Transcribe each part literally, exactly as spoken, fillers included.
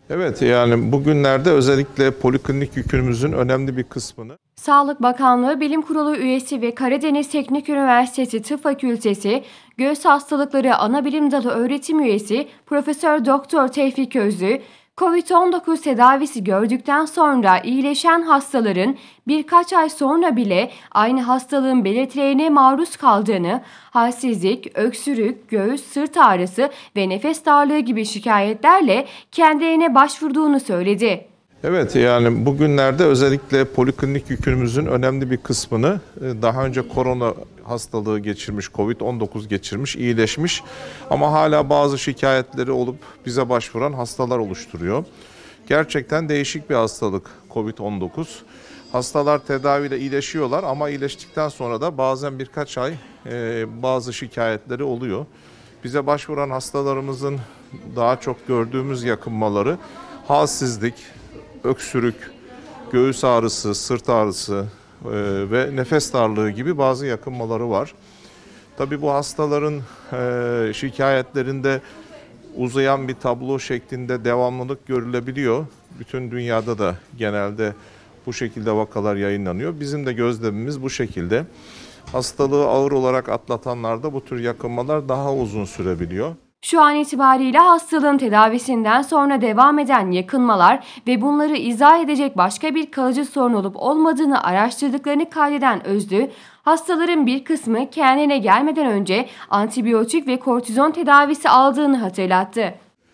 Evet, yani bugünlerde özellikle poliklinik yükümüzün önemli bir kısmını Sağlık Bakanlığı Bilim Kurulu üyesi ve Karadeniz Teknik Üniversitesi Tıp Fakültesi Göğüs Hastalıkları Anabilim Dalı öğretim üyesi Profesör Doktor Tevfik Özlü, kovid on dokuz tedavisi gördükten sonra iyileşen hastaların birkaç ay sonra bile aynı hastalığın belirtilerine maruz kaldığını, halsizlik, öksürük, göğüs, sırt ağrısı ve nefes darlığı gibi şikayetlerle kendilerine başvurduğunu söyledi. Evet, yani bugünlerde özellikle poliklinik yükümüzün önemli bir kısmını daha önce korona hastalığı geçirmiş, kovid on dokuz geçirmiş, iyileşmiş ama hala bazı şikayetleri olup bize başvuran hastalar oluşturuyor. Gerçekten değişik bir hastalık kovid on dokuz. Hastalar tedaviyle iyileşiyorlar ama iyileştikten sonra da bazen birkaç ay e, bazı şikayetleri oluyor. Bize başvuran hastalarımızın daha çok gördüğümüz yakınmaları halsizlik, öksürük, göğüs ağrısı, sırt ağrısı e, ve nefes darlığı gibi bazı yakınmaları var. Tabii bu hastaların e, şikayetlerinde uzayan bir tablo şeklinde devamlılık görülebiliyor. Bütün dünyada da genelde bu şekilde vakalar yayınlanıyor. Bizim de gözlemimiz bu şekilde. Hastalığı ağır olarak atlatanlarda bu tür yakınmalar daha uzun sürebiliyor. Şu an itibariyle hastalığın tedavisinden sonra devam eden yakınmalar ve bunları izah edecek başka bir kalıcı sorun olup olmadığını araştırdıklarını kaydeden Özlü, hastaların bir kısmı kendine gelmeden önce antibiyotik ve kortizon tedavisi aldığını hatırlattı.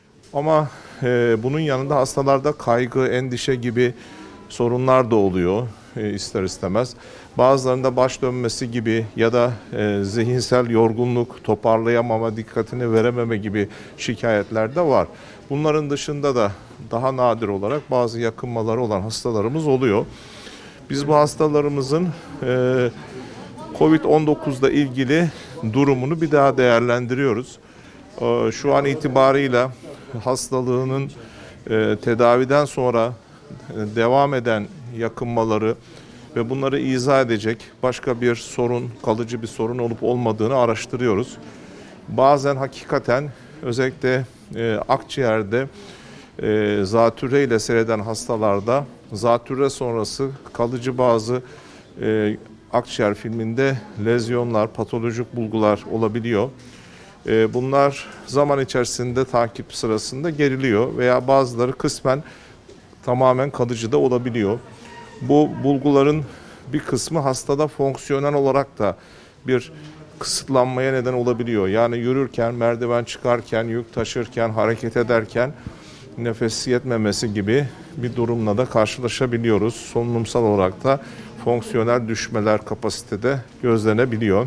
Ama e, bunun yanında hastalarda kaygı, endişe gibi sorunlar da oluyor e, ister istemez. Bazılarında baş dönmesi gibi ya da e, zihinsel yorgunluk, toparlayamama, dikkatini verememe gibi şikayetler de var. Bunların dışında da daha nadir olarak bazı yakınmaları olan hastalarımız oluyor. Biz bu hastalarımızın e, kovid on dokuz ile ilgili durumunu bir daha değerlendiriyoruz. E, şu an itibarıyla hastalığının e, tedaviden sonra e, devam eden yakınmaları ve bunları izah edecek başka bir sorun, kalıcı bir sorun olup olmadığını araştırıyoruz. Bazen hakikaten özellikle e, akciğerde e, zatürre ile seyreden hastalarda zatürre sonrası kalıcı bazı e, akciğer filminde lezyonlar, patolojik bulgular olabiliyor. E, bunlar zaman içerisinde takip sırasında geriliyor veya bazıları kısmen tamamen kalıcı da olabiliyor. Bu bulguların bir kısmı hastada fonksiyonel olarak da bir kısıtlanmaya neden olabiliyor. Yani yürürken, merdiven çıkarken, yük taşırken, hareket ederken nefes yetmemesi gibi bir durumla da karşılaşabiliyoruz. Solunumsal olarak da fonksiyonel düşmeler kapasitede gözlenebiliyor.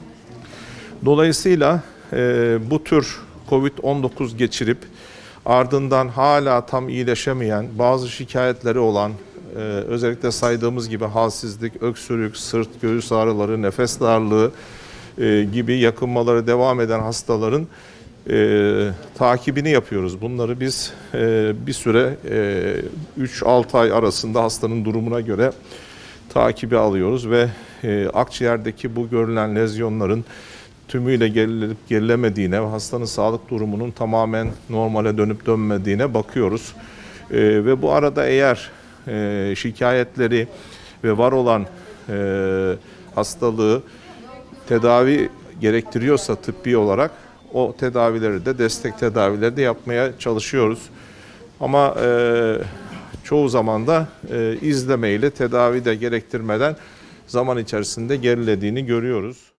Dolayısıyla e, bu tür kovid on dokuz geçirip ardından hala tam iyileşemeyen, bazı şikayetleri olan, e, özellikle saydığımız gibi halsizlik, öksürük, sırt, göğüs ağrıları, nefes darlığı e, gibi yakınmaları devam eden hastaların e, takibini yapıyoruz. Bunları biz e, bir süre e, üç altı ay arasında hastanın durumuna göre takibi alıyoruz ve e, akciğerdeki bu görülen lezyonların tümüyle gerilip gerilemediğine ve hastanın sağlık durumunun tamamen normale dönüp dönmediğine bakıyoruz. E, ve bu arada eğer e, şikayetleri ve var olan e, hastalığı tedavi gerektiriyorsa tıbbi olarak o tedavileri de destek tedavileri de yapmaya çalışıyoruz. Ama e, çoğu zaman da e, izlemeyle tedavi de gerektirmeden zaman içerisinde gerilediğini görüyoruz.